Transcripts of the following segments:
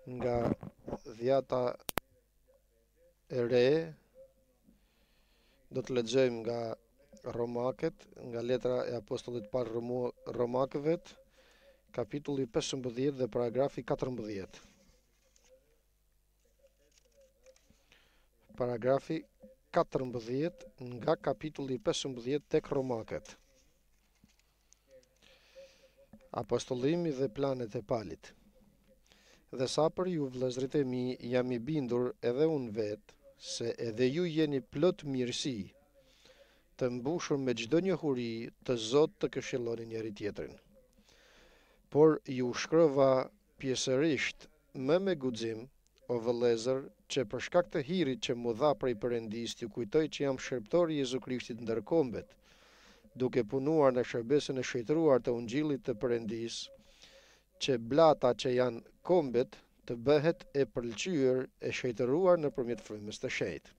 nga dhjata e re. Do të lexojmë nga Romakët, nga letra e apostullit parë Romakëve, kapitulli 15 dhe paragrafi 14. Paragrafi 14 nga kapitulli 15 tek Romakët. Apostullimi dhe planet e palit. Dhe sa për ju vëllezërit e mi, jam i bindur edhe unë vetë, se edhe ju jeni plot mirësi, të mbushur me çdo njohuri të Zot të këshilloni njëri tjetrin. Por ju shkrova pjesërisht me guxim, o vëllezër, që për shkak të hirit që mu dha prej Perëndis, ju kujtoj që jam shërbëtori i Jezu Krishtit ndër kombet, duke punuar në shërbesën e shëjtëruar të Ungjillit të Perëndis, që blata që janë kombet të bëhet e pëlqyer e shëjtëruar nëpërmjet frymës të shenjtë.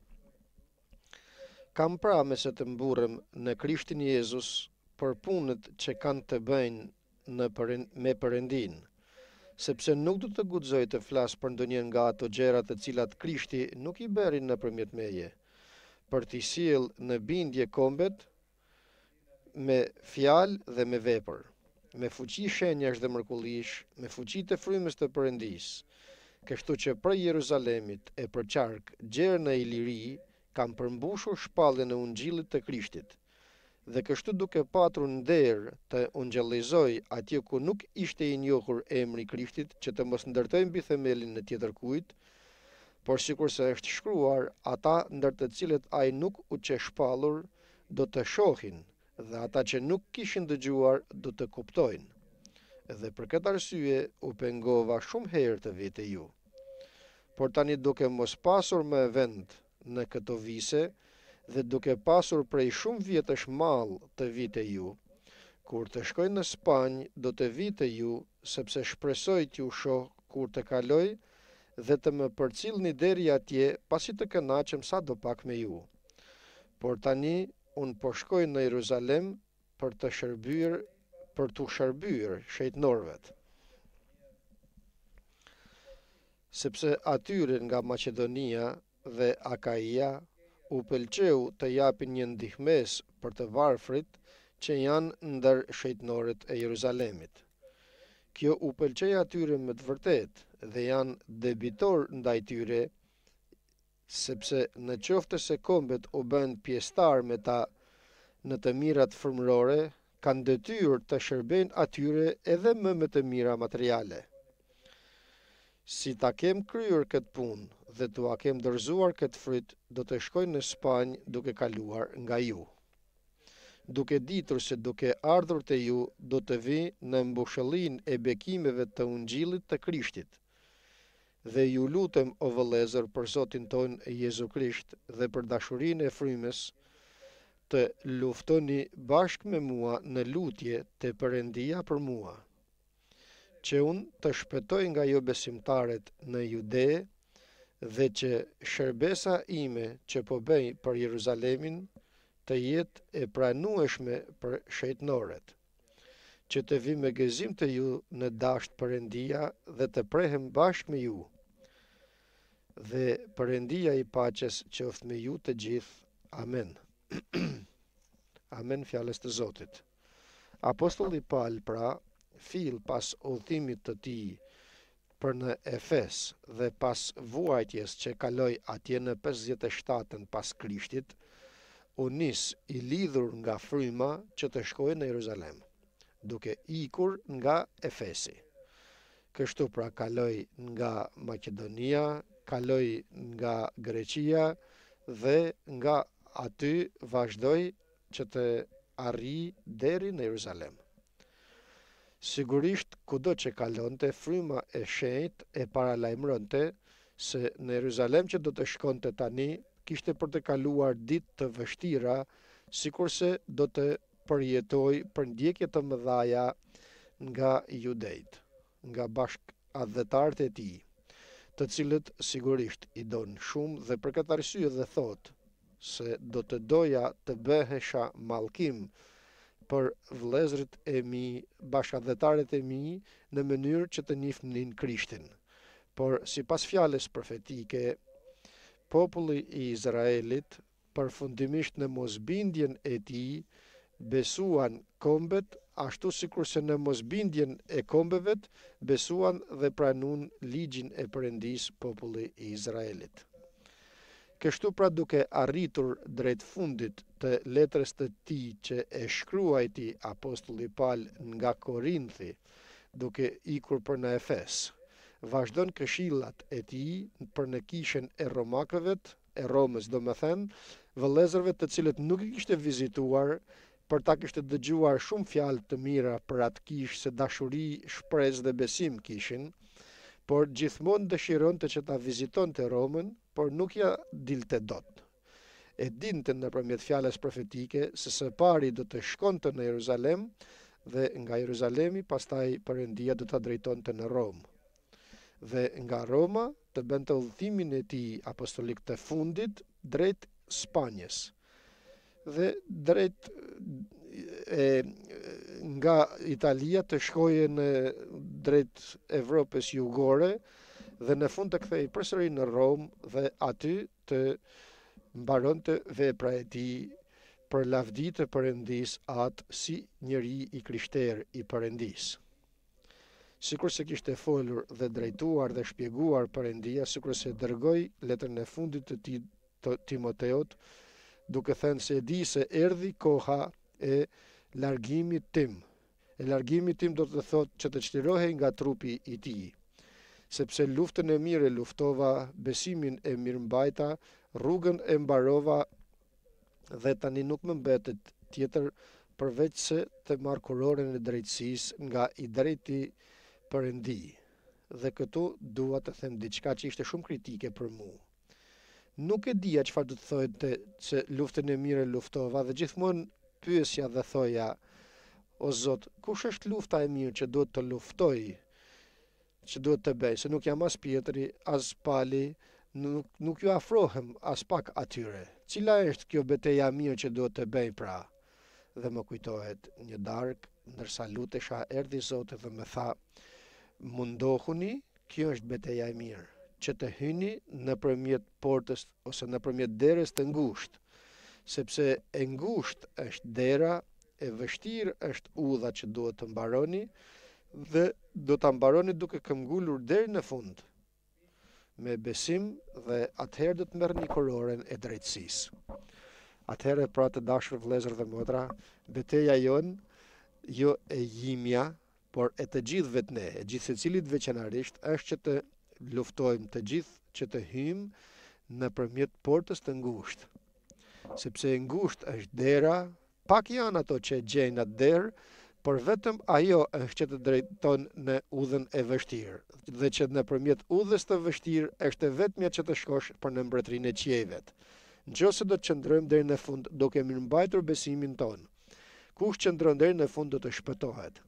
Kam pra me se të mburrem në Krishtin Jezus për punët që kanë të bëjnë me Perëndin, sepse nuk do të guxoj të flas për ndonjë nga ato gjëra të cilat Krishti nuk i bëri nëpërmjet meje, për t'i sjell në bindje kombet me fjalë dhe me vepër, me fuqi shenjash dhe mrekullish, me fuqi të frymës të Perëndis, kështu që për Jeruzalemit e për qark gjerën e iliri kam përmbushur shpalljen e Ungjillit të Krishtit, dhe kështu duke patur nder të ungjellizoj atje ku nuk ishte i njohur emri i Krishtit, që të mos ndërtoj mbi themelin në tjetër kujt, por sikurse është shkruar, ata ndër të cilët ai nuk u shpallur do të shohin, dhe ata që nuk kishin dëgjuar do të kuptojnë. Dhe për këtë arsye u pengova shumë herë të vi te ju. Por tani duke mos pasur më vend në këto vise, dhe duke pasur prej shumë vjetësh mall të vi te ju, kur të shkoj në Spanjë do të vi te ju, sepse shpresoj t'ju shoh kur të kaloj dhe të më përcjellni deri atje, pasi të kënaqem sadopak me ju. Por tani unë po shkoj në Jeruzalem për t'u shërbyer shejtënorëve. Sepse atyre nga Maqedonia dhe Akaia u pëlqeu të japin një ndihmes për të varfrit që janë ndër shejtënorët e Jeruzalemit. Kjo u pëlqej atyre me të vërtet dhe janë debitor ndaj tyre, sepse në qoftë se kombet u bën pjesëtar me ta në të mirat frymërore, kanë detyrë të shërbejnë atyre edhe me të mira materiale. Si ta kem kryer këtë punë dhe t'ua kem dorëzuar këtë fryt, do të shkoj në Spanjë duke kaluar nga ju, duke ditur se duke ardhur te ju do të vi në mbushëllinë e bekimeve të Ungjillit të Krishtit. Dhe ju lutem, o vëllezër, për Zotin ton Jezu Krisht dhe për dashurinë e frymës, të luftoni bashkë me mua në lutje te Perëndia për mua, që unë të shpëtoj nga jo besimtarët në Jude, dhe që shërbesa ime që po bëj për Jeruzalemin të jetë e pranueshme për shejtënorët, që të vi me gëzim të ju në dasht Perëndia dhe të prehem bashkë me ju. Dhe Perëndia i paqes qoftë me ju të gjithë. Amen. Amen, fjalës të Zotit. Apostulli Paul, pra, fill pas udhëtimit të tij për në Efes dhe pas vuajtjes që kaloi atje në 57-ën pas Krishtit, u nis i lidhur nga fryma që të shkojë në Jeruzalem, duke ikur nga Efesi. Kështu pra kaloi nga Maqedonia, kaloi nga Greqia dhe nga aty vazhdoi që të arrijë deri në Jeruzalem. Sigurisht, kudo që kalonte, fryma e shenjtë e paralajmëronte se në Jeruzalem që do të shkonte tani, kishte për të kaluar ditë të vështira, sikurse do të përjetoj përndjekje të mëdhaja nga judejt, nga bashkëdhetarët e tij, të cilët sigurisht i don shumë, dhe për këtë arsye dhe thot se do të doja të bëhesha mallkim për vëllezërit e mi, bashkëdhetarët e mi, në mënyrë që të njihnin Krishtin. por sipas fjalës profetike, populli I Izraelit, përfundimisht në mosbindjen e tij, besuan kombet, ashtu sikur se në mosbindjen e kombeve besuan dhe pranuan ligjin e Perëndisë populli I Izraelit. Kështu pra duke arritur drejt fundit të letrës të tij që e shkruajti apostulli Paul nga Korinthi, duke ikur për në Efes, vazhdon këshillat e tij për në kishën e romakëve, e Romës, domethënë, vëllezërve të cilët nuk I kishte vizituar, për ta kishte dëgjuar shumë fjalë të mira për atë kishë se dashuri, shpresë dhe besim kishin, por gjithmonë dëshironte që ta vizitonte Romën, por nuk ja dilte dot. E dinte nëpërmjet fjalës profetike se së pari do të shkonte në Jeruzalem dhe nga Jeruzalemi pastaj Perëndia do ta drejtonte në Romë. Dhe nga Roma të bënte udhëtimin e tij apostolik të fundit drejt Spanjës. Dhe drejt nga Italia të shkoje në drejt Evropës jugore dhe në fund të kthehej përsëri në Rom dhe aty të mbaronte vepra e tij për lavdi të Perëndisë atë si njeri I krishterë I Perëndisë. Sikur se kishte folur dhe drejtuar dhe shpjeguar Perëndia, sikur se dërgoi letrën e fundit të tij Timoteut, duke thënë se e di se erdhi koha e largimit tim. E largimi tim do të thotë që të çlirohej nga trupi I tij. Sepse luftën e mirë e luftova, besimin e mirëmbajta, rrugën e mbarova dhe tani nuk më mbetet tjetër përveç se të marr kuroren e drejtësisë nga I drejti Perëndi. Dhe këtu dua të them diçka që ishte shumë kritike për mua. Nuk e dija çfarë do të thotë se luftën e mirë luftova dhe gjithmonë pyesja dhe thoja, o Zot, kush është lufta e mirë që duhet të luftoj, që duhet të bëj, se nuk jam as Pietri, as Pali, nuk ju afrohem as pak atyre. Cila është kjo betejë mirë që duhet të bëj pra? Dhe më kujtohet një darkë, ndërsa lutesha erdhi Zoti dhe më tha, mundohuni, kjo është betejë e mirë, që të hyni nëpërmjet portës ose nëpërmjet derës të ngushtë, sepse e ngushtë është dera, e vështirë është udha që duhet të mbaroni dhe do ta mbaroni duke këmbgulur deri në fund me besim dhe atëherë do të merrni kuroren e drejtësisë. Atëherë pra të dashur vëllezër dhe motra, betejë jon jo e jimja, por e të gjithëve ne, e gjithë secilit veçanërisht, është që të luftojmë të gjithë që të hyjmë nëpërmjet portës të ngushtë. Sepse e ngushtë është dera, pak janë ato që gjejnë atë derë, por vetëm ajo është që të drejton në udhën e vështirë, dhe që nëpërmjet udhës të vështirë është e vetmja që të shkosh për në mbretërinë e qiejvet. Nëse do të qëndrojmë deri në fund duke mirëmbajtur besimin ton, kush qëndron deri në fund do të shpëtohet.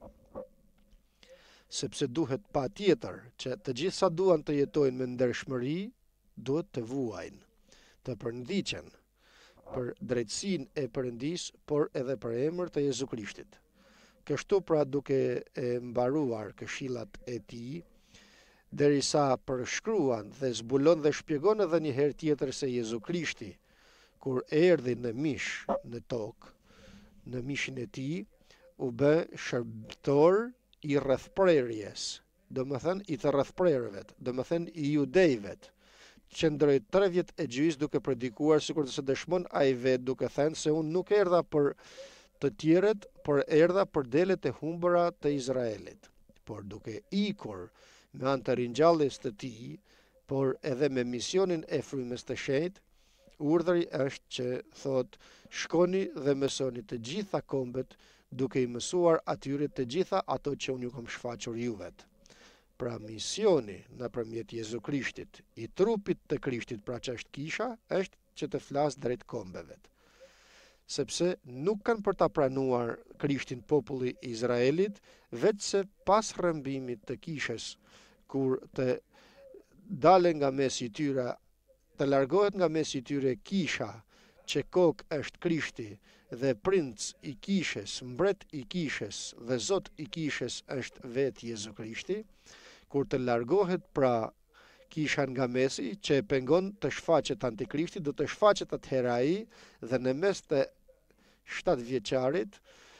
Sepse duhet patjetër që të gjithë sa duan të jetojnë me ndershmëri, duhet të vuajnë, të përndiqen për drejtësinë e Perëndisë, por edhe për emër të Jezu Krishtit. Kështu pra duke e mbaruar këshillat e tij, derisa përshkruan dhe zbulon dhe shpjegon edhe një herë tjetër se Jezu Krishti, kur erdhi në mish në tokë, në mishin e tij, u bë shërbëtor I rrethprerjes, domethënë I të rrethprerëve, domethënë I judejvet. Qëndroi 3 vjet e gjys duke predikuar sikur të se dëshmon ai vet duke thënë se unë nuk erdha për të tjerët, por erdha për delet e humbura të Izraelit. Por duke ikur me anë të ringjalljes të tij, por edhe me misionin e frymës të shenjtë, urdhri është që thot, shkoni dhe mësoni të gjitha kombet, duke I mësuar atyre të gjitha ato që unë ju kam shfaqur juvet. Pra misioni nëpërmjet Jezu Krishtit, I trupit të Krishtit, pra që është kisha, është që të flas drejt kombeve. Sepse nuk kanë për ta pranuar Krishtin populli I Izraelit, vetëse pas rrëmbimit të kishës, kur të dale nga mes I tyre, të largohet nga mes I tyre kisha, që kokë është Krishti dhe princ I kishës, mbret I kishës dhe zot I kishës është vetë Jezu Krishti, kur të largohet pra kisha nga mesi që e pengon të shfaqet antikrishti, do të shfaqet atëherë ai dhe në mes të 7 vjeçarit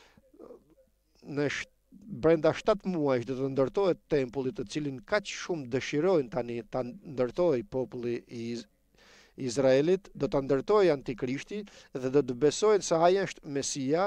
në brenda 7 muajsh do të ndërtohet tempulli, të cilin kaq shumë dëshirojnë tani ta ndërtojë populli i Izraelit, do ta ndërtojë antikrishti dhe do të besojnë se ai është Mesia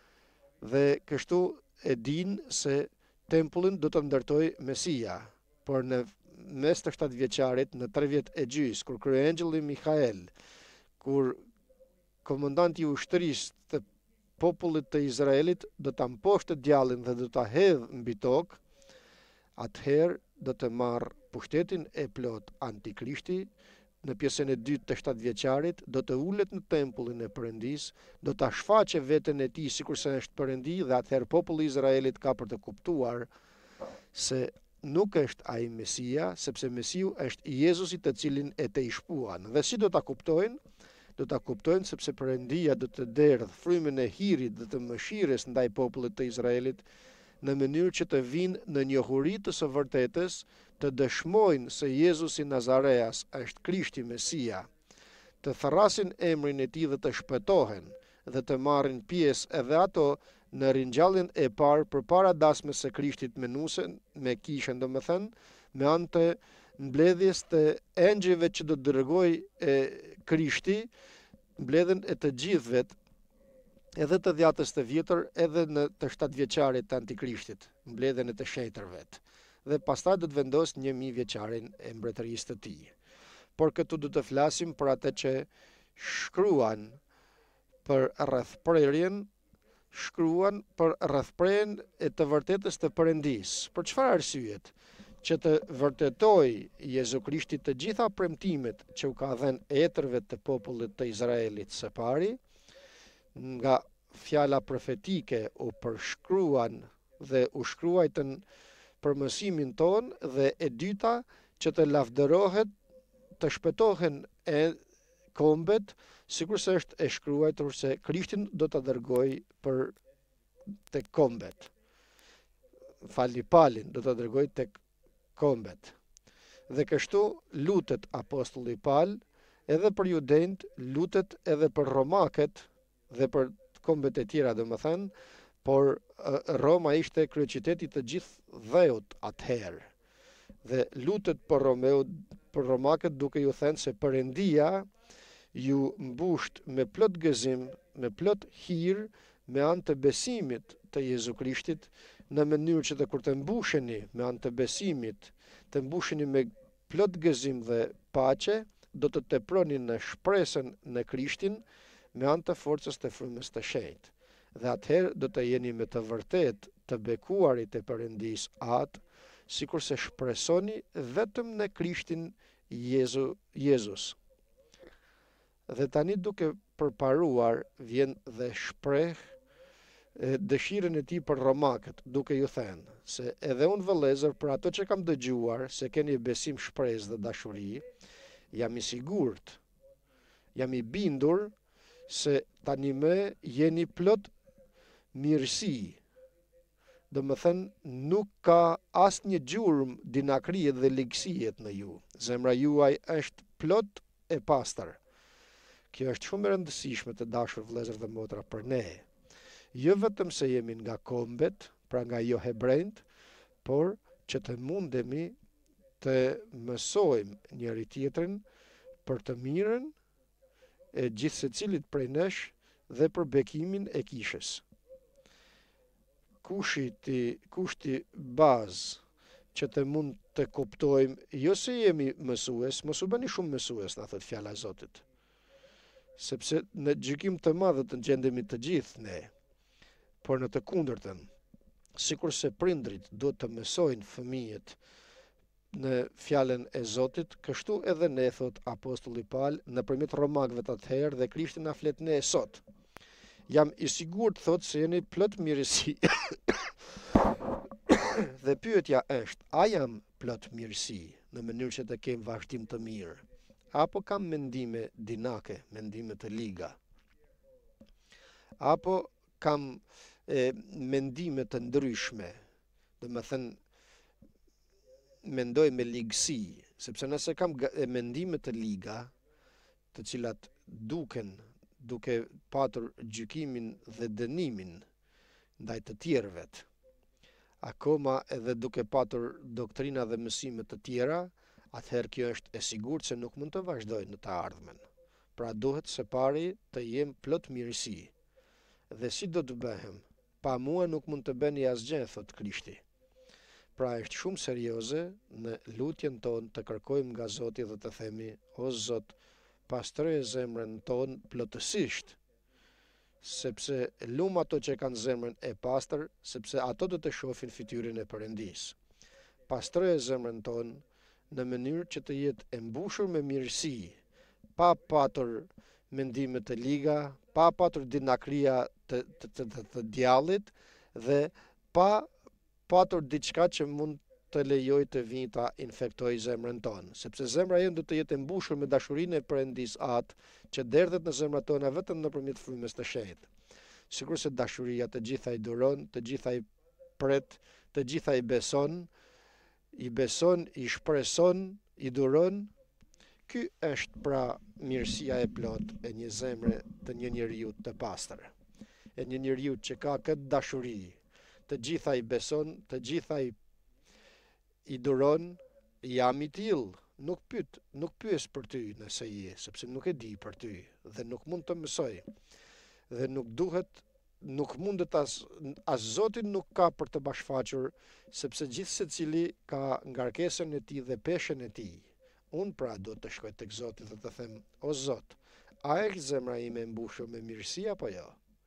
dhe kështu e dinë se tempullin do të ndërtojë Mesia. Por në mes të 7 vjeçarit, në 3 vjet e gjys, kur kryeangjëlli Mikael, kur komandanti i ushtrisë të popullit të Izraelit do ta mposhtë djallin dhe do ta hedhë mbi tokë, atëherë do të marrë pushtetin e plot antikrishti. Në pjesën e dytë të 7 vjeçarit do të ulet në tempullin e Perëndis, do ta shfaqe veten e tij sikurse është Perëndi dhe atëherë populli i Izraelit ka për të kuptuar se nuk është ai Mesia, sepse Mesiu është Jezusi të cilin e të shpuan. Dhe si do ta kuptojnë? Do ta kuptojnë sepse Perëndia do të derdhë frymën e hirit dhe të mëshirës ndaj popullit të Izraelit në mënyrë që të vinë në njohuri të së vërtetës, të dëshmojnë se Jezusi Nazareas është Krishti Mesia, të thrasin emrin e tij dhe të shpëtohen dhe të marrin pjesë edhe ato në ringjalljen e parë përpara dasmës së Krishtit menuesen me kishën, domethënë me anë të mbledhjes të engjëjve që do të dërgojë Krishti, mbledhjen e të gjithëve, edhe të dhjatës të vjetër, edhe në të 7 vjeçarit të antikrishtit, mbledhjen e të shenjtërve. Dhe pastaj do të vendos 1000 vjeçarin e mbretërisë të tij. Por këtu do të flasim për atë që shkruan për rrethprerjen, shkruan për rrethprerjen e të vërtetës të Perëndis. Për çfarë arsyet? Që të vërtetoj Jezu Krishti të gjitha premtimet që u ka dhënë etërve të popullit të Izraelit së pari, nga fjala profetike u përshkruan dhe u shkruajtën për mësimin ton, dhe e dyta që të lavdërohet, të shpëtohen e kombet, sikurse është e shkruar se Krishtin do ta dërgoj për tek kombet. Falni, palin do ta dërgoj tek kombet. Dhe kështu lutet apostulli Paul edhe për judejt, lutet edhe për romakët dhe për kombet e tjera, domethënë, por Roma ishte kryeqyteti të gjithë dheut atëherë. Dhe lutet për romakët duke ju thënë se Perëndia ju mbusht me plot gëzim, me plot hir, me anë të besimit të Jezu Krishtit, në mënyrë që të kur të mbusheni me anë të besimit, të mbusheni me plot gëzim dhe paqe, do të teproni në shpresën në Krishtin me anë të forcës të frymës të shenjtë. Dhe atëherë do të jeni me të vërtet të bekuarit e Perëndis atë, sikur se shpresoni vetëm në Krishtin Jezus. Dhe tani duke përparuar vjen dhe shpreh dëshirën e tij për romakët, duke ju thënë se edhe unë vëllezër, për ato që kam dëgjuar se keni besim, shpresë dhe dashuri, jam i sigurt, jam i bindur se tani më jeni plot mirësi. Do më thënë, nuk ka asnjë gjurmë dinakrie dhe ligësijet në ju. Zemra juaj është plot e pastër. Kjo është shumë e rëndësishme, të dashur vëllezër dhe motra, për ne. Jo vetëm se jemi nga kombet, pra nga jo hebrejt, por që të mundemi të mësojmë njëri tjetrin për të mirën e gjithë secilit prej nesh dhe për bekimin e kishës. Kushti bazë që të mund të kuptojmë, jo se jemi mësues, mos u bëni shumë mësues, na thot fjala e Zotit. Sepse në gjykim të madh të gjendemi të gjithë ne, por në të kundërtën, sikur se prindrit do të mësojnë fëmijët në fjalën e Zotit, kështu edhe ne, thot apostulli Paul, nëpërmjet romakëve të atëherë dhe Krishti na flet ne sot. Jam i sigurt, thot, se jeni plot mirësi. Dhe pyetja është, a jam plot mirësi në mënyrë që të kem vazhdim të mirë, apo kam mendime dinake, mendime të liga, apo kam mendime të ndryshme, do më thënë mendoj me ligësi, sepse nëse kam mendime të liga, të cilat duke patur gjykimin dhe dënimin ndaj të tjerëvet, akoma edhe duke patur doktrina dhe mësime të tjera, atëherë kjo është e sigurt se nuk mund të vazhdoj në të ardhmen. Pra duhet se pari të jem plot mirësi. Dhe si do të bëhem? Pa mua nuk mund të bëni asgjë, thot Krishti. Pra është shumë serioze në lutjen tonë të kërkojmë nga Zoti dhe të themi: o Zot, pastroje zemrën tonë plotësisht, sepse lum ato që kanë zemrën e pastër, sepse ato do të shohin fytyrën e Perëndisë. Pastroje zemrën tonë në mënyrë që të jetë e mbushur me mirësi, pa patur mendime të liga, pa patur dinakria të djallit dhe pa patur diçka që mund të lejoj të vinë ta infektoj zemrën tonë, sepse zemra jonë do të jetë e mbushur me dashurinë e Perëndisë atë që derdhet në zemrat tona vetëm nëpërmjet frymës të shenjtë. Sikurse dashuria të gjitha i duron, të gjitha i pret, të gjitha i beson, i shpreson, i duron. Ky është pra mirësia e plot e një zemre të një njeriu të pastër, e një njeriu që ka këtë dashuri, të gjitha i beson, të gjitha i duron. Jam i tillë, nuk pyes për ty nëse je, sepse nuk e di për ty dhe nuk mund të mësoj. Dhe nuk mundet as Zoti nuk ka për të bashfaqur, sepse gjithë secili ka ngarkesën e tij dhe peshën e tij. Unë pra do të shkoj tek Zoti dhe të them: o Zot, a është zemra ime e mbushur me mirësi apo jo?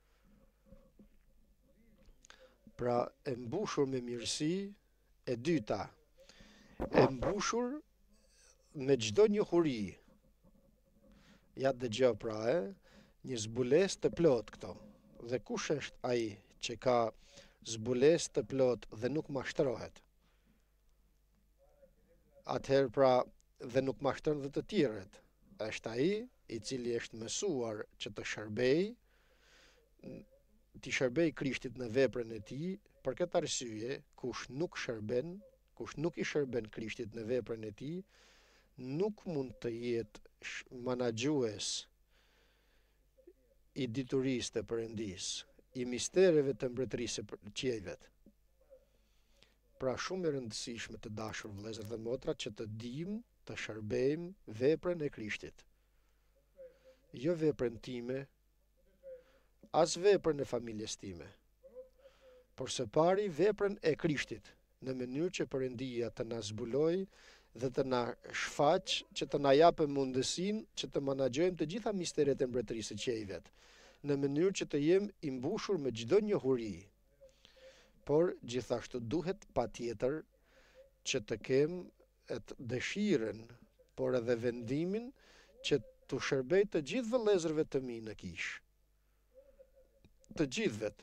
Pra e mbushur me mirësi. E dyta, e mbushur me çdo njohuri. Ja dëgjoj pra, një zbulesë të plot këto. Dhe kush është ai që ka zbulesë të plot dhe nuk mashtrohet? Atëherë pra, dhe nuk mashtron dhe të tjerët, është ai i cili është mësuar që të shërbej Krishtit në veprën e tij. Për këtë arsye, kush nuk i shërben Krishtit në veprën e tij, nuk mund të jetë menaxhues i diturisë të Perëndisë, i mistereve të mbretërisë së qiejvet. Pra shumë e rëndësishme, të dashur vëllezër dhe motra, që të dijmë të shërbejmë veprën e Krishtit. Jo veprën time, as veprën e familjes time, por së pari veprën e Krishtit, në mënyrë që Perëndia të na zbuloj dhe të na shfaq, që të na japë mundësinë që të menaxhojmë të gjitha misteret e mbretërisë së qiejvet, në mënyrë që të jem i mbushur me çdo njohuri. Por gjithashtu duhet patjetër që të kem atë dëshirën, por edhe vendimin që të shërbej të gjithë vëllezërve të mi në kishë. Të gjithëvet.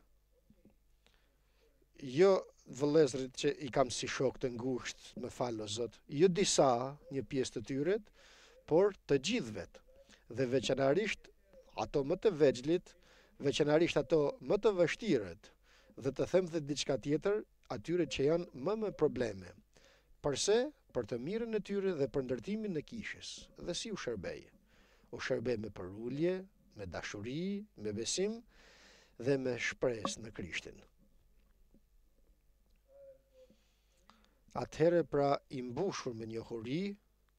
Jo vëllezërit që i kam si shok të ngushtë, më fal o Zot, jo disa, një pjesë të tyre, por të gjithëvet. Dhe veçanarisht ato më të vegjëlit, veçanarisht ato më të vështirët, dhe të them dhe diçka tjetër, atyre që janë më me probleme. Përse? Për të mirën e tyre dhe për ndërtimin e kishës. Dhe si u shërbej? U shërbej me përulje, me dashuri, me besim dhe me shpresë në Krishtin. Atëherë pra i mbushur me njohuri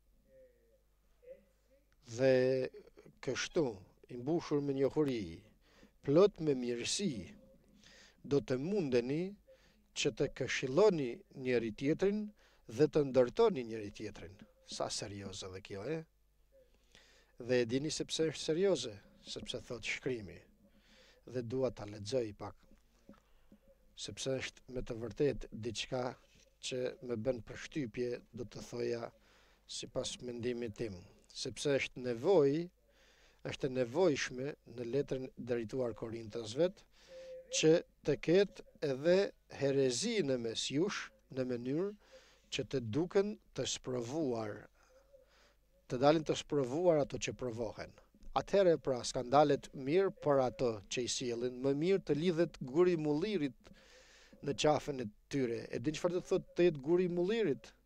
dhe kështu i mbushur me njohuri, plot me mirësi, do të mundeni që të këshilloni njëri tjetrin dhe të ndërtoni njëri tjetrin. Sa serioze dhe kjo, e? Dhe e dini sepse është serioze, sepse thot shkrimi. Dhe dua ta lexoj pak, sepse është me të vërtet diçka që më bën përshtypje, do të thoja, sipas mendimit tim, sepse është nevojshme në letrën drejtuar Korintasve që të ketë edhe herezi në mes jush, në mënyrë që të duken të sprovuar, të dalin të sprovuar ato që provohen. Atëherë pra skandalet mirë për ato që i sjellin, më mirë të lidhet guri i mullirit në qafën e tyre. E din çfarë do të thotë të jetë guri i mullirit?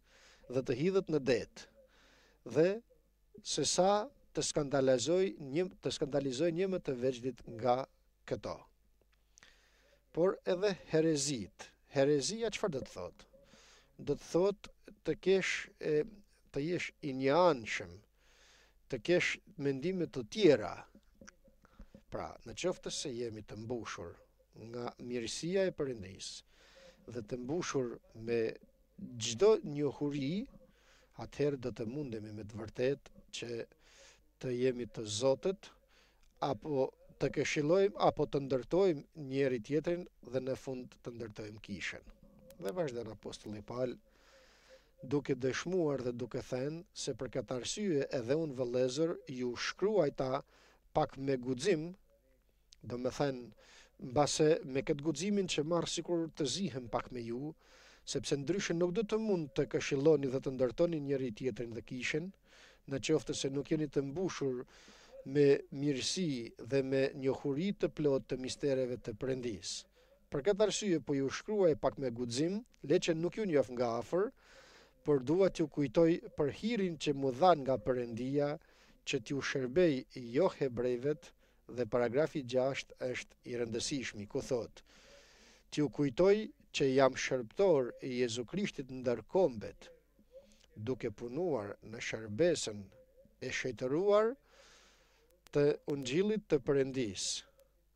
dhe të hidhet në det, dhe se sa të skandalizoj një më të veçlit nga këto. Por edhe herezit. Herezia çfarë do të thotë? Do të thotë të jesh i njëanshëm, të kesh mendime të tjera. Pra, në qoftë se jemi të mbushur nga mirësia e Perëndisë dhe të mbushur me çdo njohuri, atëherë do të mundemi me të vërtet që të jemi të Zotët, apo të këshillojmë, apo të ndërtojmë njëri tjetrin dhe në fund të ndërtojmë kishën. Dhe vazhdon apostulli Paul duke dëshmuar dhe duke thënë se për këtë arsye edhe unë vëllezër ju shkruaj ta pak me guxim, do me thënë mbase me këtë guximin që marr sikur të zihem pak me ju, sepse ndryshe nuk do të mund të këshilloni dhe të ndërtoni njëri tjetrin dhe kishën, në qoftë se nuk jeni të mbushur me mirësi dhe me njohuri të plot të mistereve të Perëndisë. Për këtë arsye po ju shkruaj pak me guxim, le që nuk ju njoh nga afër, por dua t'ju kujtoj për hirin që mu dhan nga Perëndia, që t'ju shërbej jo hebrejvet, dhe paragrafi 6 është i rëndësishëm, ku thotë: t'ju kujtoj që jam shërbëtor i Jezu Krishtit ndër kombet, duke punuar në shërbesën e shejtëruar të Ungjillit të Perëndisë.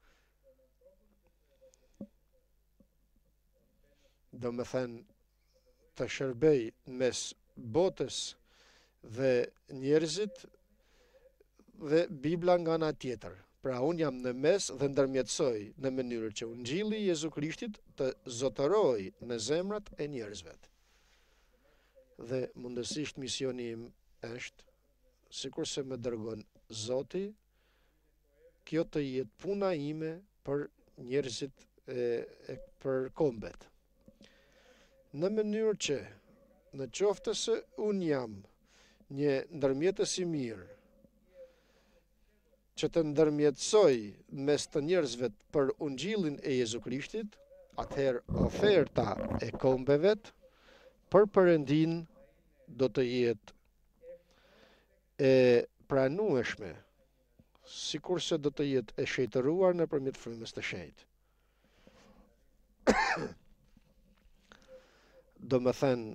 Do me thënë të shërbej mes botës dhe njerëzit dhe Bibla nga ana tjetër. Pra unë jam në mes dhe ndërmjetësoj në mënyrë që Ungjilli i Jezu Krishtit të zotëroj në zemrat e njerëzve. Dhe mundësisht misioni im është, sikur se më dërgon Zoti, kjo të jetë puna ime për njerëzit për kombet. Në mënyrë që në qoftë se unë jam një ndërmjetës i mirë, që të ndërmjetësoj mes të njerëzve për Ungjillin e Jezu Krishtit, atëherë oferta e kombeve për Perëndin do të jetë e pranueshme, sikurse do të jetë e shejtëruar nëpërmjet frymës të shenjtë. Do me thënë,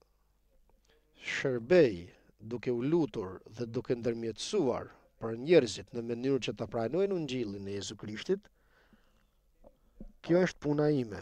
shërbej duke u lutur dhe duke ndërmjetësuar për njerëzit në mënyrë që ta pranojnë Ungjillin e Jezu Krishtit, kjo është puna ime.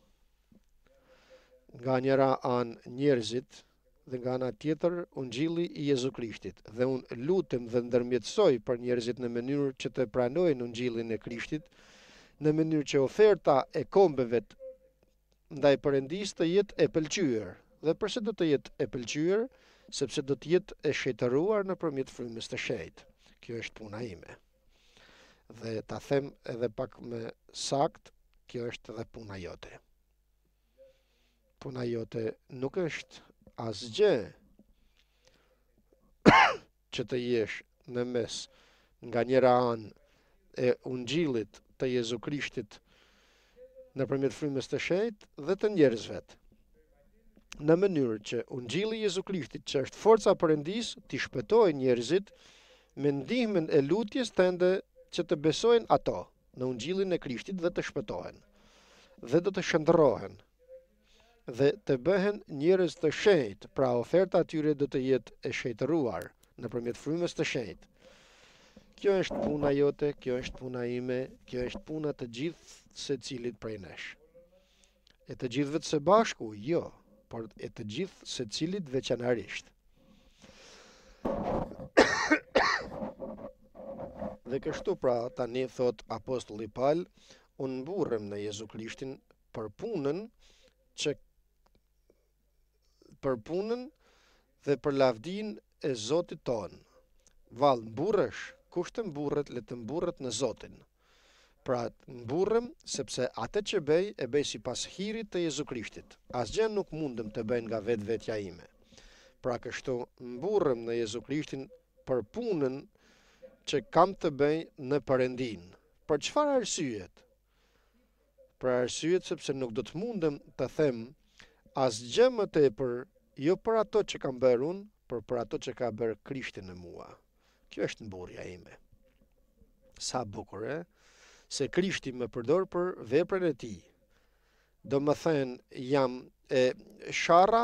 Nga njëra anë njerëzit dhe nga ana tjetër Ungjilli i Jezu Krishtit, dhe unë lutem dhe ndërmjetësoj për njerëzit në mënyrë që të pranojnë Ungjillin e Krishtit, në mënyrë që oferta e kombeve ndaj Perëndisë të jetë e pëlqyer. Dhe pse do të jetë e pëlqyer? Sepse do të jetë e shejtëruar nëpërmjet frymës të shenjtë. Kjo është puna ime. Dhe ta them edhe pak më sakt, kjo është edhe puna jote. Puna jote nuk është asgjë që të jesh në mes nga njëra anë e Ungjillit të Jezu Krishtit nëpërmjet frymës të shenjtë dhe të njerëzve. Në mënyrë që Ungjilli i Jezu Krishtit, që është forca e Perëndisë, t'i shpëtojë njerëzit me ndihmën e lutjes tënde, që të besojnë ato në Ungjillin e Krishtit dhe të shpëtohen, dhe do të shndërrohen, dhe të bëhen njerëz të shenjtë. Pra oferta atyre do të jetë e shejtëruar nëpërmjet frymës të shenjtë. Kjo është puna jote, kjo është puna ime, kjo është puna të gjithë secilit prej nesh. E të gjithëve së bashku, jo, por e të gjithë secilit veçanërisht. Dhe kështu pra tani thot apostulli Paul, unë mburrem në Jezu Krishtin për punën dhe për lavdin e Zotit ton. Vallë mburresh, kush të mburret, le të mburret në Zotin. Pra mburrem sepse atë që bëj e bëj sipas hirit të Jezu Krishtit. Asgjë nuk mundem të bëj nga vetvetja ime. Pra kështu mburrem në Jezu Krishtin për punën që kam të bëj në Perëndin. Për çfarë arsyet? Për arsyet sepse nuk do të mundem të them asgjë më tepër Jo për ato që kam bërë unë, por për ato që ka bërë Krishti në mua. Kjo është mburja ime. Sa bukur, e? Se Krishti më përdor për veprën e tij. Do më thënë jam sharra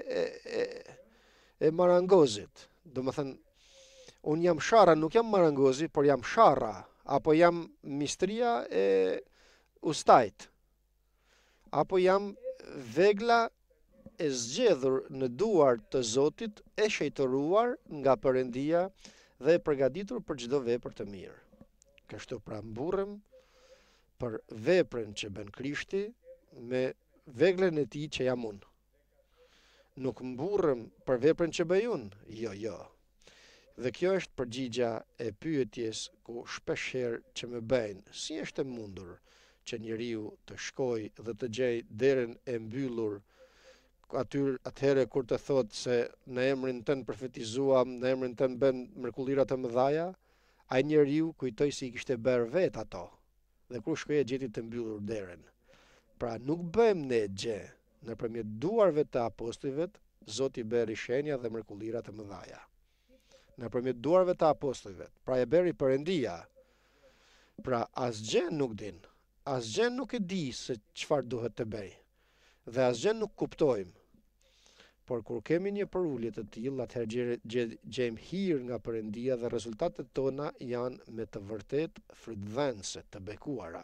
e marangozit. Do më thënë, unë jam sharra, nuk jam marangozi, por jam sharra, apo jam mistria e ustajt, apo jam vegla e zgjedhur në duar të Zotit, e shejtëruar nga Perëndia dhe e përgatitur për çdo vepër të mirë. Kështu pra mburrem për veprën që bën Krishti me veglën e tij që jam unë. Nuk mburrem për veprën që bëj unë, jo. Dhe kjo është përgjigja e pyetjes ku shpeshherë që më bëjnë, si është e mundur që njeriu të shkojë dhe të gjejë derën e mbyllur atëherë kur të thotë se në emrin tënd profetizuam, në emrin tënd bën mrekullirat të mëdha, ai njeriu kujtoi se i kishte bërë vet ato. Dhe kur shkoi gjeti të mbyllur derën. Pra nuk bëjmë ne gjë, nëpërmjet duarve të apostujve, Zoti bëri shenja dhe mrekullirat të mëdha. Nëpërmjet duarve të apostujve, pra e bëri Perëndia. Pra asgjë nuk din, asgjë nuk e di se çfarë duhet të bëj. Dhe asgjë nuk kuptojmë. Por kur kemi një përulje të tillë, atëherë gjejmë hir nga Perëndia dhe rezultatet tona janë me të vërtetë frytdhënëse, të bekuara.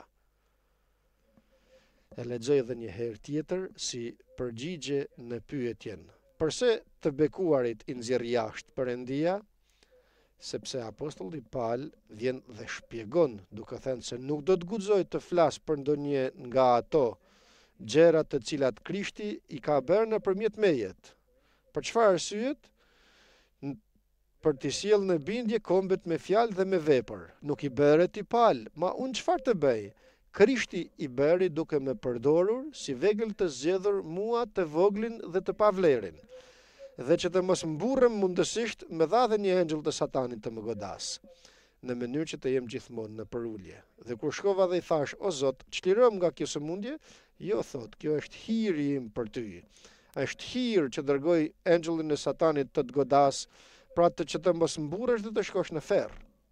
E lexoj edhe një herë tjetër si përgjigje në pyetjen: pse të bekuarit i nxjerr jashtë Perëndia? Sepse apostulli Paul vjen dhe shpjegon, duke thënë se nuk do të guxoj të flas për ndonjë nga ato gjëra të cilat Krishti i ka bërë nëpërmjet mejet. Për çfarë arsyet? Për të sjellë në bindje kombet me fjalë dhe me vepër. Nuk i bëre ti Paul, ma unë çfarë të bëj? Krishti i bëri duke më përdorur si vegël të zgjedhur mua të voglin dhe të pavlerin. Dhe që të mos mburrem mundësisht me dha dhe një engjëll të Satanit të më godas, në mënyrë që të jem gjithmonë në përulje. Dhe kur shkova dhe i thash: o Zot, çlirohem nga kjo sëmundje, jo, thot, kjo është hiri im për ty. Është hir që dërgoj engjëllin e Satanit të të godas, pra të që të mos mburresh dhe të shkosh në ferr.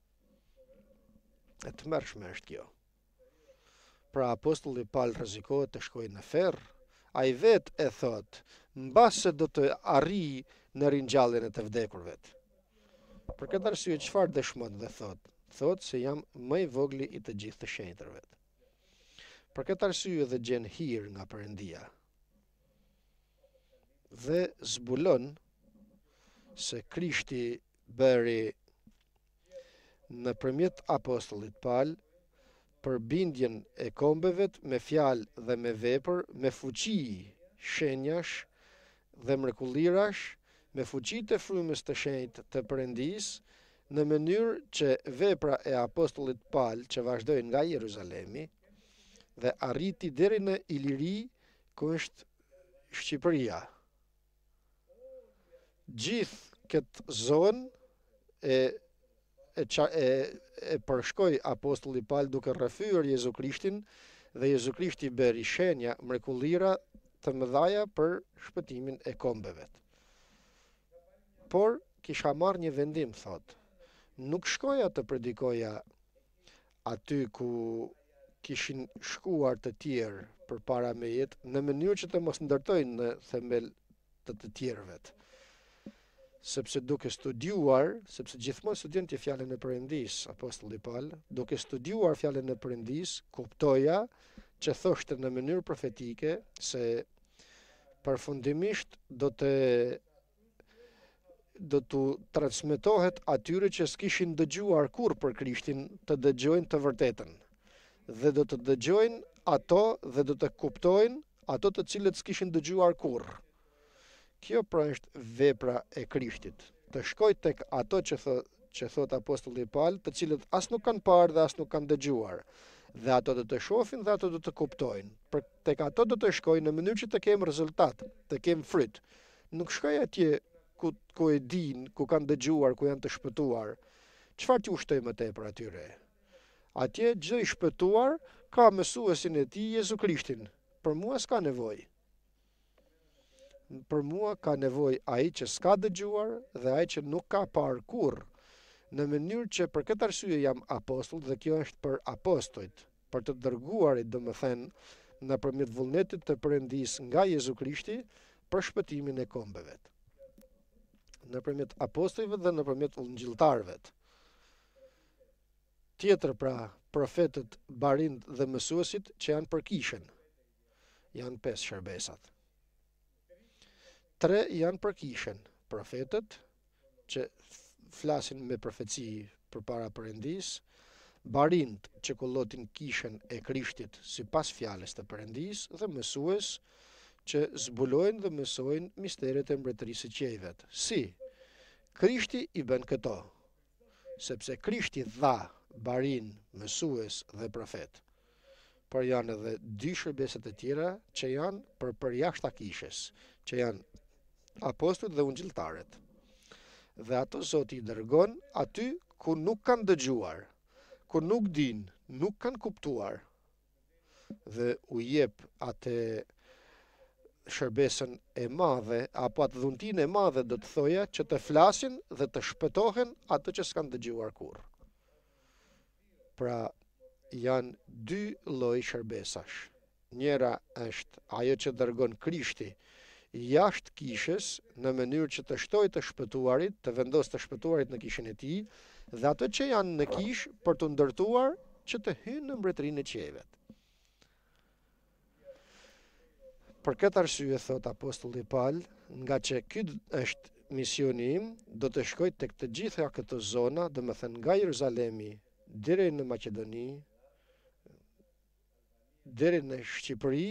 E të mërshme është kjo. Pra apostulli Paul rrezikohet të shkojë në ferr. Ai vet e thot, mbase do të arrijë në ringjalljen e të vdekurve. Për këtë arsye çfarë dëshmon dhe thot? Thot se jam më i vogli i të gjithë të shenjtërve. Për këtë arsye dhe gjen hir nga Perëndia. Dhe zbulon se Krishti bëri nëpërmjet apostullit Paul për bindjen e kombeve me fjalë dhe me vepër, me fuqi shenjash dhe mrekullirash, me fuqi të frymës të shenjtë të Perëndisë, në mënyrë që vepra e apostullit Paul që vazhdoi nga Jeruzalemi dhe arriti deri në Iliri, ku është Shqipëria. Gjithë këtë zonë e përshkoi apostulli Paul duke rrëfyer Jezu Krishtin, dhe Jezu Krishti bëri shenja, mrekullira të mëdha për shpëtimin e kombeve. Por kisha marrë një vendim, thot. Nuk shkoja të predikoja aty ku kishin shkuar të tjerë përpara meje, në mënyrë që të mos ndërtojnë në themel të tjerëve. Sepse duke studiuar, sepse gjithmonë studion ti fjalën e Perëndisë, apostulli Paul, duke studiuar fjalën e Perëndisë, kuptoja që thoshte në mënyrë profetike se përfundimisht do të transmetohet atyre që s'kishin dëgjuar kurrë për Krishtin të dëgjojnë të vërtetën. Dhe do të dëgjojnë ato dhe do të kuptojnë ato të cilët s'kishin dëgjuar kurrë. Kjo pra është vepra e Krishtit, të shkoj tek ato që thot apostulli Paul, të cilët as nuk kanë parë dhe as nuk kanë dëgjuar, dhe ato do të shohin dhe ato do të kuptojnë. Tek ato do të shkoj në mënyrë që të kemë rezultat, të kemë fryt. Nuk shkoj atje ku e din, ku kanë dëgjuar, ku janë të shpëtuar. Çfarë t'ju shtoj më tepër atyre? Atje çdo i shpëtuar ka mësuesin e tij, Jezu Krishtin. Për mua s'ka nevojë. Për mua ka nevojë ai që s'ka dëgjuar dhe ai që nuk ka parë kurrë, në mënyrë që për këtë arsye jam apostull dhe kjo është për apostujt, për të dërguarit, domethënë nëpërmjet vullnetit të Perëndis nga Jezu Krishti për shpëtimin e kombeve, nëpërmjet apostujve dhe nëpërmjet ungjilltarëve. Tjetër pra, profetët, barind dhe mësuesit që janë për kishën. Janë 5 shërbesat. 3 janë për kishën, profetët që flasin me profeci përpara Perëndis, barind që kollotin kishën e Krishtit sipas fjalës të Perëndis dhe mësues që zbulojnë dhe mësojnë misteret e mbretërisë së qiejve. Si? Krishti i bën këto, sepse Krishti dha barin, mësues dhe profet. Por janë edhe 2 shërbeset e tjera që janë për përjashta kishës, që janë apostujt dhe ungjilltarët. Dhe ato Zoti i dërgon aty ku nuk kanë dëgjuar, ku nuk dinë, nuk kanë kuptuar, dhe u jep atë shërbesën e madhe, apo atë dhuntin e madhe do të thoja, që të flasin dhe të shpëtohen ato që s'kan dëgjuar kurrë. Pra, janë 2 lloj shërbesash. Njëra është ajo që dërgon Krishti jashtë kishës në mënyrë që të shtojë të shpëtuarit, të vendosë të shpëtuarit në kishën e tij, dhe ato që janë në kishë për të ndërtuar që të hynë në mbretërinë e qiejve. Për këtë arsye, thot apostulli Paul, nga që ky është misioni im, do të shkoj tek të gjitha këto zona, domethënë nga Jeruzalemi deri në Maqedoni, deri në Shqipëri,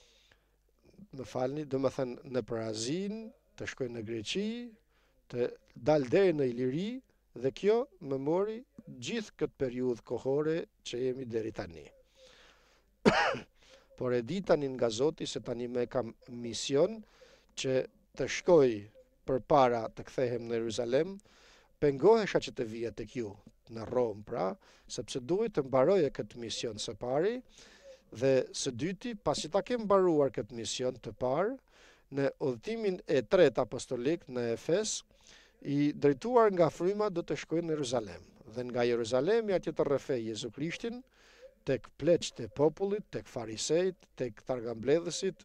domethënë në Azin, të shkoj në Greqi, të dal deri në Iliri, dhe kjo më mori gjithë këtë periudhë kohore që jemi deri tani. Por e di tani nga Zoti se tani më kam mision që të shkoj përpara të kthehem në Jeruzalem, pengohesha që të vija tek ju në Rom, pra, sepse duhet të mbaroja këtë mision së pari, dhe së dyti, pasi ta kem mbaruar këtë mision të parë, në udhëtimin e tretë apostolik në Efes, i drejtuar nga fryma do të shkoj në Jeruzalem, dhe nga Jeruzalemi atje të rrëfej Jezu Krishtin tek pleqët e popullit, tek farisejt, tek targambledhësit,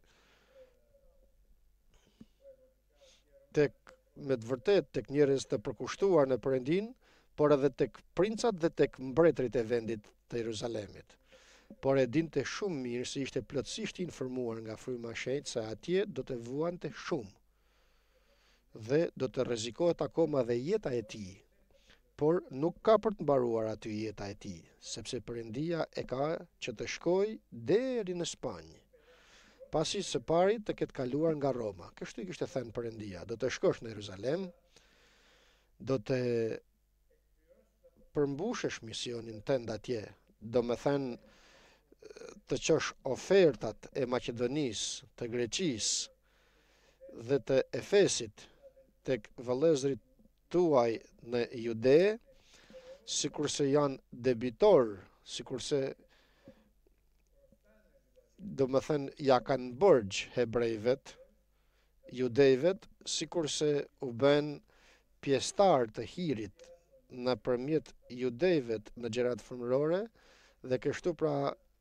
tek me të vërtet tek njerëz të përkushtuar në Perëndin, por edhe tek princat dhe tek mbretërit e vendit të Jeruzalemit. Por e dinte shumë mirë se ishte plotësisht i informuar nga fryma e shenjtë se atje do të vuante shumë dhe do të rrezikohet akoma dhe jeta e tij. Por nuk ka për të mbaruar aty jeta e tij, sepse Perëndia e ka që të shkojë deri në Spanjë, pasi së pari të ketë kaluar nga Roma. Kështu i kishte thënë Perëndia, do të shkosh në Jeruzalem, do të përmbushesh misionin tënd atje, domethënë të qosh ofertat e Maqedonisë, të Greqisë dhe të Efesit tek vëllezërit tuaj në Jude, sikurse janë debitor, sikurse domethënë ja kanë borxh hebrejvet, judejvet, sikurse u bën pjesëtar të hirit nëpërmjet judejvet në gjërat fëmërore, dhe kështu pra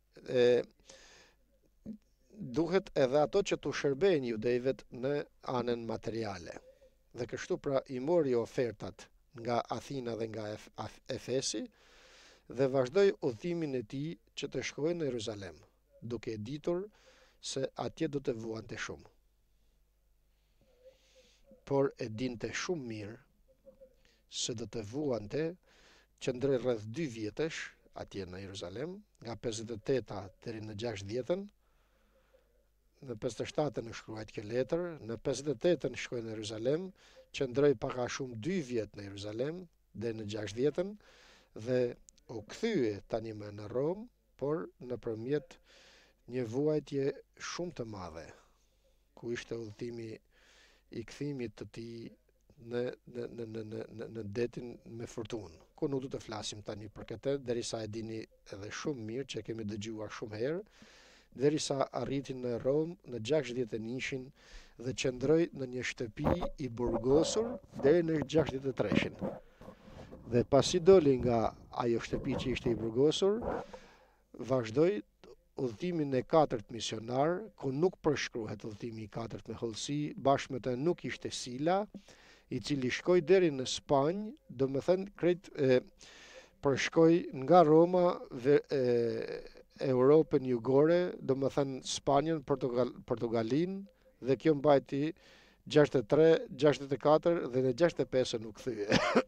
duhet edhe ato që tu shërbejnë judejvet në anën materiale. Dhe kështu pra i mori ofertat nga Athina dhe nga Efesi dhe vazhdoi udhëtimin e tij që të shkojë në Jeruzalem, duke ditur se atje do të vuante shumë. Por e dinte shumë mirë se do të vuante, qëndroi rreth 2 vjetësh atje në Jeruzalem, nga 58 deri në 60-ën. Në 57-ën shkruajt kjo letër, në 58-ën shkoi në Jeruzalem, qëndroi pak a shumë 2 vjet në Jeruzalem deri në 60-ën dhe u kthye tani më në Rom, por nëpërmjet një vuajtje shumë të madhe, ku ishte udhëtimi i kthimit të tij në detin me fortunë, ku nuk do të flasim tani për këtë, derisa e dini edhe shumë mirë që kemi dëgjuar shumë herë, derisa arriti në Rom në 61 dhe qëndroi në një shtëpi i burgosur deri në 63. Dhe pasi doli nga ajo shtëpi që ishte i burgosur, vazhdoi udhëtimin e 4 misionar, ku nuk përshkruhet udhëtimi i 4 me hollësi, bashkë me të nuk ishte Sila, i cili shkoi deri në Spanjë, domethënë krejt përshkoi nga Roma Europën jugore, domethënë Spanjën, Portugalin, dhe kjo mbajti 63, 64 dhe në 65 u kthye.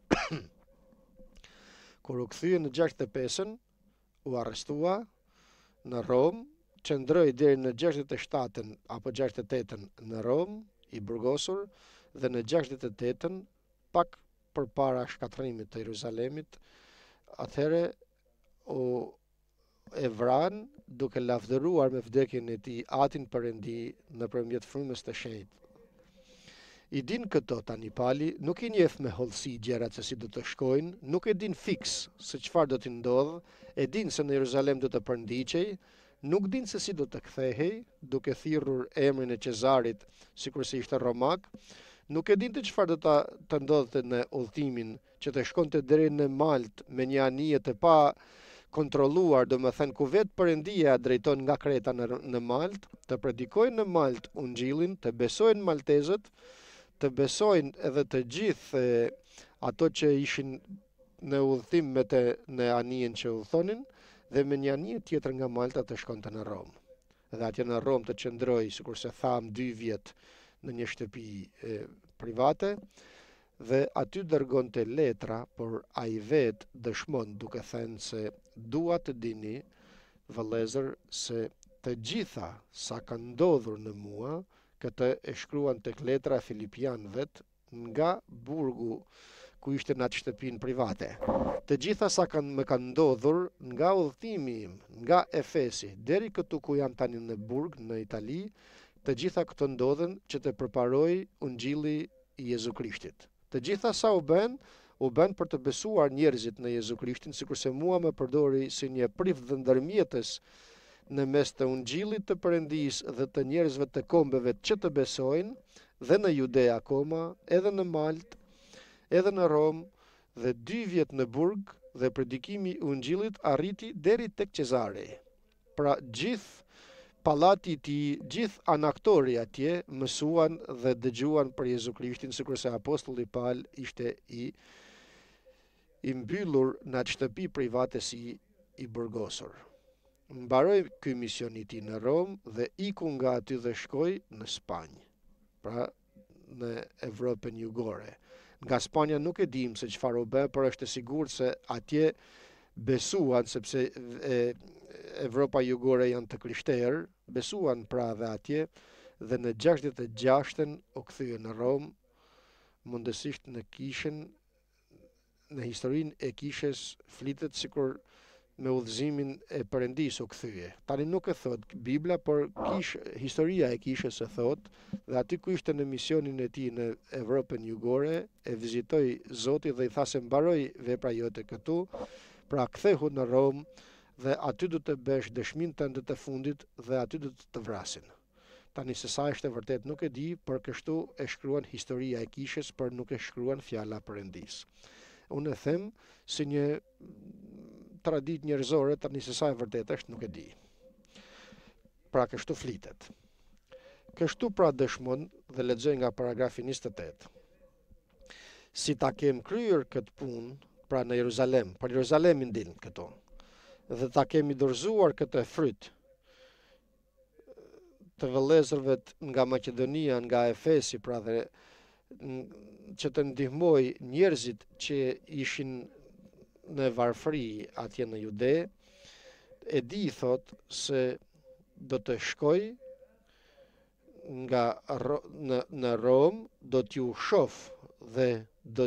Kur u kthye në 65, u arrestua në Rom, qëndroi deri në 67 apo 68 në Rom, i burgosur, dhe në 68, pak përpara shkatërimit të Jeruzalemit, atëherë e vran duke lavdëruar me vdekjen e tij Atin Perëndi nëpërmjet frymës të shenjtë. I din këto tani pali, nuk i njeh me hollësi gjërat se si do të shkojnë, nuk e din fiks se çfarë do t'i ndodh, e din se në Jeruzalem do të përndiqej, nuk din se si do të kthehej, duke thirrur emrin e Cezarit, sikur se ishte romak, nuk e dinte çfarë do të ndodhte në udhëtimin që të shkonte deri në Malt me një anije të pa kontrolluar, domethënë ku vetë Perëndia drejton nga Kreta në Malt, të predikojnë në Malt ungjillin, të besojnë maltezët, të besojnë edhe të gjithë ato që ishin në udhëtim në anijen që udhëtonin, dhe me një anije tjetër nga Malta të shkonte në Rom. Dhe atje në Rom të qëndroi, sikurse tham, 2 vjet në një shtëpi private, dhe aty dërgonte letra, por ai vetë dëshmon duke thënë se dua të dini, vëllezër, se të gjitha sa ka ndodhur në mua, këtë e shkruan tek letra Filipianëve nga burgu ku ishte në atë shtëpinë private. Të gjitha sa më kanë ndodhur nga udhëtimi im, nga Efesi deri këtu ku jam tani në burg në Itali, të gjitha këto ndodhen që të përparoj ungjilli i Jezu Krishtit. Të gjitha sa u bën për të besuar njerëzit në Jezu Krishtin, sikurse mua më përdori si një priv dhe ndërmjetës në mes të ungjillit të Perëndisë dhe të njerëzve të kombeve që të besojnë, dhe në Judea akoma, edhe në Malt, edhe në Rom, dhe 2 vjet në burg, dhe predikimi i ungjillit arriti deri tek Cezari. Pra gjithë pallati i tij, gjithë anaktori atje mësuan dhe dëgjuan për Jezu Krishtin, sikurse apostulli Paul ishte i mbyllur në atë shtëpi private si i burgosur. Mbaroi ky mision i tij në Rom dhe iku nga aty dhe shkoi në Spanjë, pra në Evropën jugore. Nga Spanja nuk e dim se çfarë u bë, por është e sigurt se atje besuan, sepse Evropa jugore janë të krishterë, besuan pra dhe atje, dhe në 66-ën u kthye në Rom, mundësisht në kishën, në historinë e kishës flitet sikur me udhëzimin e Perëndisë u kthye. Tani nuk e thot Bibla, por historia e kishës e thot, dhe aty ku ishte në misionin e tij në Evropën jugore, e vizitoi Zoti dhe i tha se mbaroi vepra jote këtu, pra kthehu në Rom dhe aty do të bësh dëshminë tënde të fundit dhe aty do të vrasin. Tani se sa është e vërtet nuk e di, por kështu e shkruan historia e kishës, por nuk e shkruan fjala Perëndisë. Unë e them si një tradit njerëzore, tani se sa e vërtet është nuk e di. Pra kështu flitet. Kështu pra dëshmon dhe lexoj nga paragrafi 28. Si ta kem kryer këtë punë, pra në Jeruzalem, për Jeruzalemin din këto, dhe ta kemi dorëzuar këtë fryt të vëllezërve nga Maqedonia, nga Efesi, pra dhe që të ndihmoj njerëzit që ishin në varfëri atje në Jude, e di thot se do të shkoj në Rom, do t'ju shoh dhe do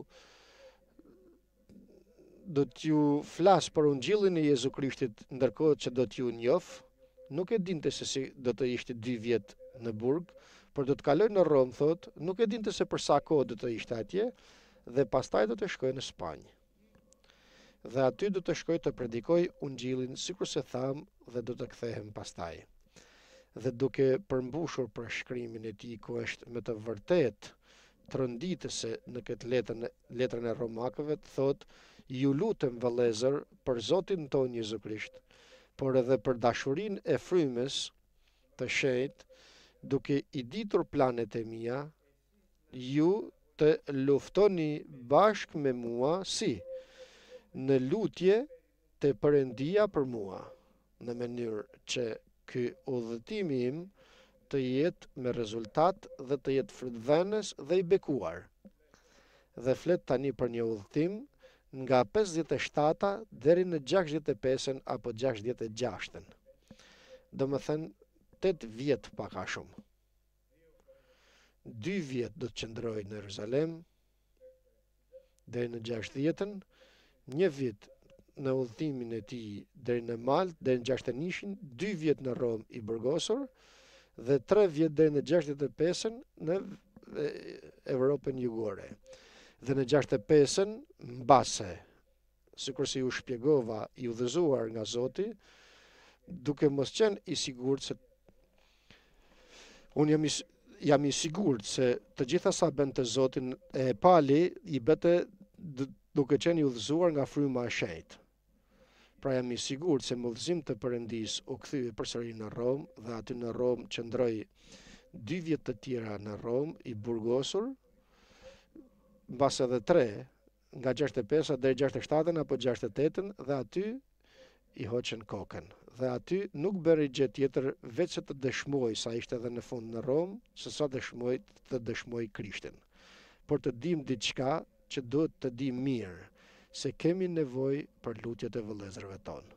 t'ju flas për ungjillin e Jezu Krishtit, ndërkohë që do t'ju njoh. Nuk e dinte se si do të ishte 2 vjet në burg, por do të kaloj në Rom, thot, nuk e dinte se për sa kohë do të ishte atje, dhe pastaj do të shkoj në Spanjë. dhe aty do të shkoj të predikoj ungjillin sikur se tham dhe do të kthehem pastaj. Dhe duke përmbushur për shkrimin e tij ku është me të vërtet tronditëse në këtë letrën e Romakëve, thot: ju lutem vëllezër për Zotin ton Jezu Krisht, por edhe për dashurinë e frymës të shenjtë, duke i ditur planet e mia, ju të luftoni bashkë me mua në lutje të Perëndia për mua, në mënyrë që ky udhëtim im të jetë me rezultat dhe të jetë frutdhënës dhe i bekuar. Dhe flet tani për një udhëtim nga 57 deri në 65 apo 66. Domethënë 8 vjet pak a shumë. 2 vjet do të qëndroj në Jeruzalem deri në 60-ën, 1 vit në udhëtimin e tij deri në Maltë, deri në 61-shin, 2 vjet në Rom i burgosur dhe 3 vjet deri në 65-ën në Evropën jugore. Dhe në 65-ën, mbase, sikur si ju shpjegova, i udhëzuar nga Zoti, duke mos qenë i sigurt se unë jam i sigurt se të gjitha sa bënte Zotin e pali i bëte duke qenë i udhëzuar nga fryma e shenjtë. Pra jam i sigurt se me udhëzim të Perëndis u kthye përsëri në Rom dhe aty në Rom qëndroi 2 vjet të tjera në Rom i burgosur, mbas edhe 3 nga 65 deri 67 apo 68 dhe aty i hoqën kokën. Dhe aty nuk bëri gjë tjetër veç se të dëshmoj sa ishte edhe në fund në Rom, se sa të dëshmoj Krishtin. Por të dim diçka që duhet të dim mirë, se kemi nevojë për lutjet e vëllezërve tonë.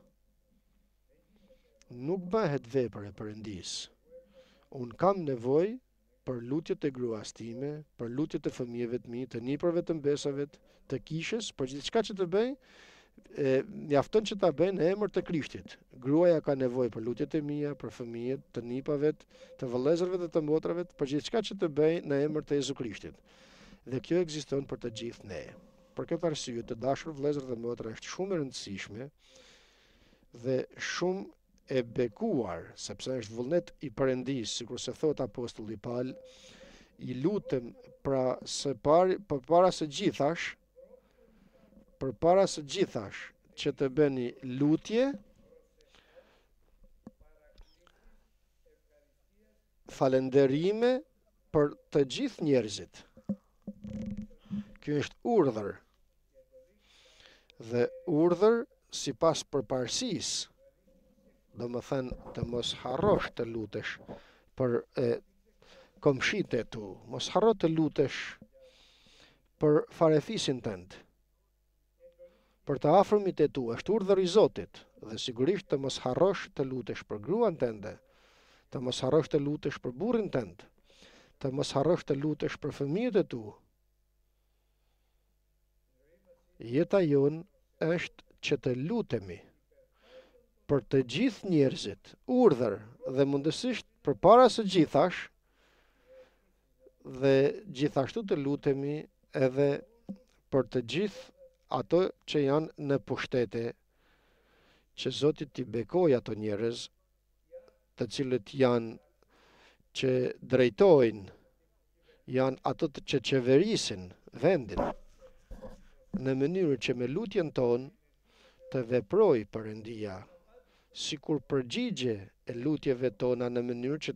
Nuk bëhet vepër e Perëndis. Unë kam nevojë për lutjet e gruas time, për lutjet e fëmijëve të mi, të nipërve të mbesave, të kishës, për gjithçka që të bëj, mjafton që ta bëj në emër të Krishtit. Gruaja ka nevojë për lutjet e mia, për fëmijët, të nipave, të vëllezërve dhe të motrave, për gjithçka që të bëj në emër të Jezu Krishtit. Dhe kjo ekziston për të gjithë ne. Për këtë arsye, të dashur vëllezër dhe motra, është shumë e rëndësishme dhe shumë e bekuar, sepse është vullnet i Perëndis, sikur se thot apostulli Paul, i lutem përpara së gjithash që të bëni lutje, falënderime për të gjithë njerëzit. Ky është urdhër. Dhe urdhër sipas përparësisë, do më thënë të mos harrosh të lutesh për komshite tu, mos harro të lutesh për farefisin tënd, për të afërmit e tu, është urdhër i Zotit, dhe sigurisht të mos harrosh të lutesh për gruan tënde, të mos harrosh të lutesh për burrin tënd, të mos harrosh të lutesh për fëmijët e tu. Jeta jon është që të lutemi për të gjithë njerëzit, urdhër dhe mundësisht përpara së gjithash, dhe gjithashtu të lutemi edhe për të gjithë ato që janë në pushtete, që Zoti t'i bekojë ato njerëz, të cilët janë që drejtojnë, janë ato që qeverisin vendin, në mënyrë që me lutjen tonë të veproj Perëndia, sikur përgjigje e lutjeve tona në mënyrë që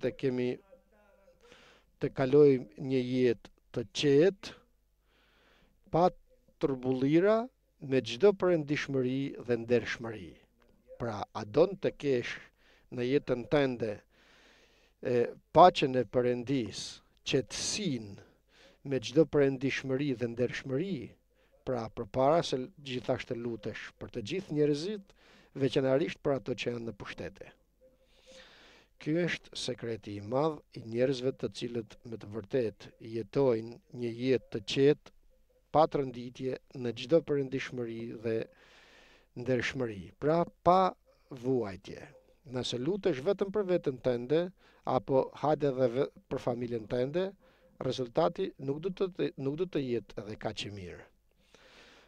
të kalojmë një jetë të qetë, pa turbullira, me çdo perëndishmëri dhe ndershmëri. Pra, a don të kesh në jetën tënde paqen e Perëndis, qetësinë, me çdo perëndishmëri dhe ndershmëri, pra përpara se gjithashtu të lutesh për të gjithë njerëzit, veçanërisht për ato që janë në pushtete. Ky është sekreti i madh i njerëzve të cilët me të vërtet jetojnë një jetë të qetë, pa tronditje në çdo perëndishmëri dhe ndershmëri, pra pa vuajtje. Nëse lutesh vetëm për veten tënde apo hajde edhe për familjen tënde, rezultati nuk do të jetë edhe kaq i mirë.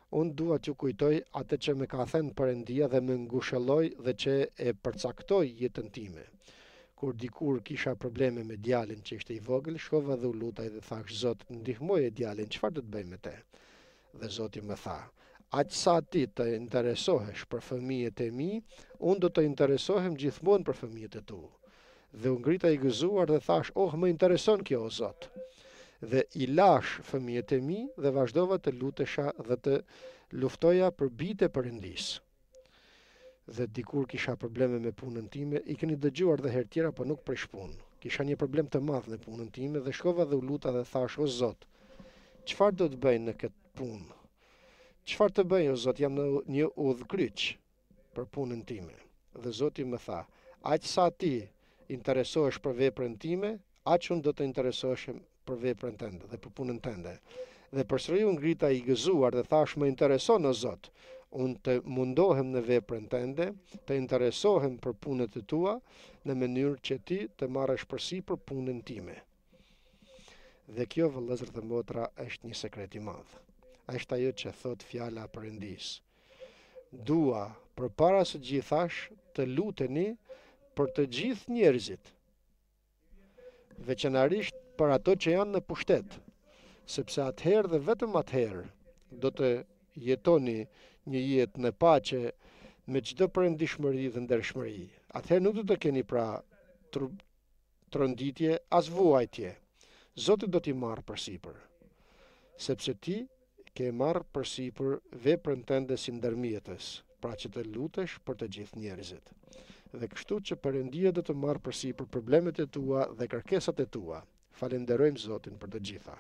Unë dua t'ju kujtoj atë që më ka thënë Perëndia dhe më ngushëlloi dhe që e përcaktoi jetën time. Kur dikur kisha probleme me djalin që ishte i vogël, shkova dhe u lutaj dhe thash: Zot, ndihmoje djalin, çfarë do të bëj me te? Dhe Zoti më tha: aq sa ti të interesohesh për fëmijët e mi, unë do të interesohem gjithmonë për fëmijët e tu. Dhe u ngrita i gëzuar dhe thash: oh, më intereson kjo o Zot. Dhe i lash fëmijët e mi dhe vazhdova të lutesha dhe të luftoja për bijtë e Perëndisë. Dhe dikur kisha probleme me punën time, i keni dëgjuar dhe herë tjera, po nuk prish punë. Kisha një problem të madh në punën time dhe shkova dhe u luta dhe thash: o Zot, çfarë do të bëj në këtë punë? Çfarë të bëj o Zot, jam në një udhkryq për punën time. Dhe Zoti më tha: aq sa ti interesohesh për veprën time, aq unë do të interesohem për veprën tënde dhe për punën tënde. Dhe përsëri u ngrita i gëzuar dhe thash: më intereson o Zot, unë të mundohem në veprën tënde, të interesohem për punët e tua në mënyrë që ti të marrësh përsipër punën time. Dhe kjo, vëllezër dhe motra, është një sekret i madh. Është ajo që thot fjala e Perëndisë. Dua përpara së gjithash të luteni për të gjithë njerëzit, veçanërisht për ato që janë në pushtet, sepse atëherë dhe vetëm atëherë do të jetoni një jetë në paqe me çdo përndishmëri dhe ndershmëri. Atëherë nuk do të keni pra tronditje as vuajtje. Zoti do t'i marrë përsipër, sepse ti ke marrë përsipër veprën tënde si ndërmjetës, pra që të lutesh për të gjithë njerëzit. Dhe kështu që Perëndia do të marrë përsipër problemet e tua dhe kërkesat e tua. Falenderojmë Zotin për të gjitha.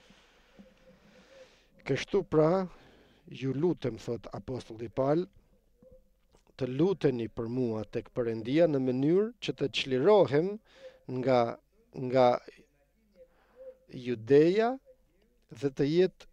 Kështu pra, ju lutem, thot apostulli Paul, të luteni për mua tek Perëndia në mënyrë që të çlirohem nga Judeja dhe të jetë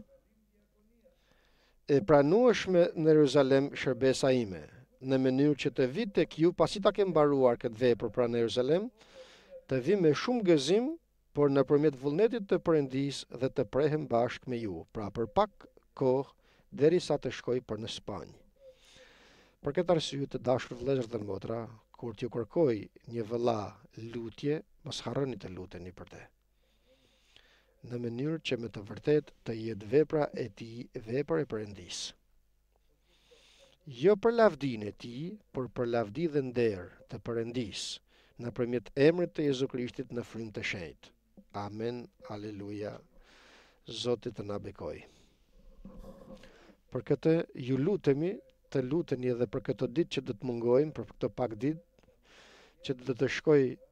e pranueshme në Jeruzalem shërbesa ime, në mënyrë që të vi tek ju pasi ta kem mbaruar këtë vepër pranë Jeruzalem, të vi me shumë gëzim, por nëpërmjet vullnetit të Perëndisë dhe të prehem bashkë me ju, pra për pak kohë derisa të shkoj për në Spanjë. Për këtë arsye, të dashur vëllezër dhe motra, kur t'ju kërkoj një vëlla lutje, mos harroni të luteni për te, në mënyrë që me të vërtet të jetë vepra e tij vepër e Perëndisë. Jo për lavdinë e tij, por për lavdi dhe nder të Perëndisë, nëpërmjet emrit të Jezu Krishtit në frymë të shenjtë. Amen, aleluja. Zoti të na bekoj. Për këtë ju lutemi të luteni edhe për këto ditë që do të mungojmë, për këto pak ditë që do të shkoj